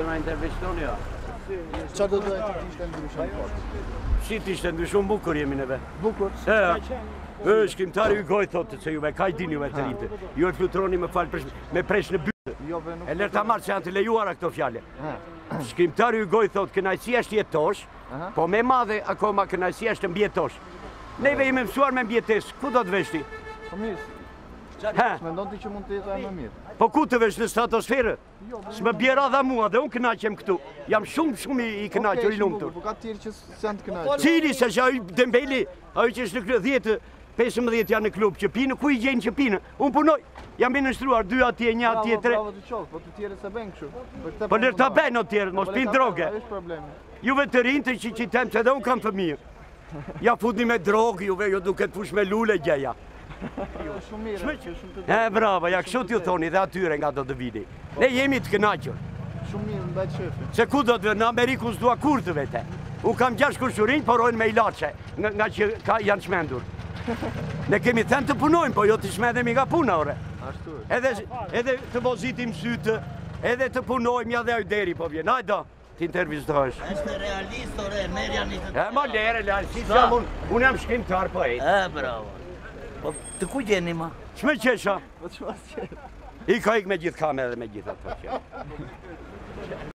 Të na intervistoni ja. Qa do të ishte ndryshon fort? Si t'ishte ndryshon bukur jemi neve. Bukur? Shkrimtari ju goj thotë se juve, ka i dini juve të rritë. Ju e fluturoni me falë me presh në bytë. E lërë ta marë që janë të lejuara këto fjale. Shkrimtari ju goj thotë, kënajësia është jetosh, po me madhe akoma kënajësia është mbjetosh. Neve jemi mësuar me mbjetes, ku do të veshti? Po mirë. S'mendon ti që mund të jetë më mirë? Po ku të vesh në stratosferë? S'më bjera dha mua dhe unë kënaqem këtu. Jam shumë i kënaqur i lumtur. Po ka tjerë që s'janë të kënaqur. Cili se që ai Dembeli, ai që është në 10-15 janë në klub që pinë, ku i gjejnë që pinë? Unë punoj, jam i nështruar 2 atje, 1 atje, 3. Bravo të qoftë, po të tjerët se bën kështu. Po lër ta bëjnë të tjerët, mos pinë droge. Është problemi. Juve të rinjtë që qitem se edhe unë kam fëmijë. Ja futni me drogë, juve jo duket fush me lule gjeja. Shumë mirë. Bravo, ja kështu t'ju thoni dhe atyre nga do të vini. Ne jemi të kënaqur. Shumë mirë, mbajt shefi. Se ku do të vë, në Ameriku s'dua kur të vete. Unë kam 6 kurshurinj, por rojnë me ilaçe, nga që janë shmendur. Ne kemi thënë të punojmë, po jo të shmendemi nga puna, ore. Ashtu është. Edhe të bozitim sytë, edhe të punojmë, ja dhe ajderi po vjen. Hajdo, t'intervistohesh. Është realist, ore, merja një të... Ma lere, si që unë jam shkrimtar po e. Bravo. Po të ku gjeni ma? Çme qesha? Po çfarë qesh? I ka ik me gjithë kamerë dhe me gjithë ato që.